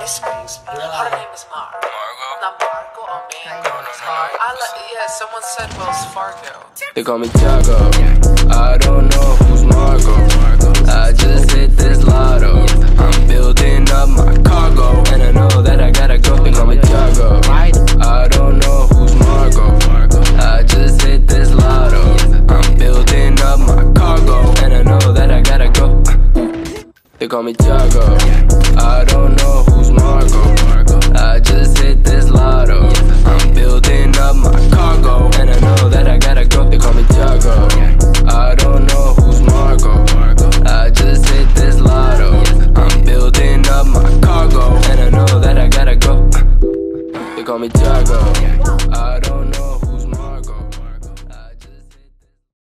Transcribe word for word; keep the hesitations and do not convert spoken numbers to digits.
excuse me. Her name is Mar. Not Margo or Mango. Mar. I let, yeah, someone said Wells Fargo. They call me Tiago. I don't know who's Margo. I just hit this lotto. I'm building up my cargo, and I know that I gotta go. They call me Tiago. I don't know who's Margo. I just hit this lotto. I'm building up my cargo, and I know that I gotta go. They call me Tiago. I don't know who's Margo.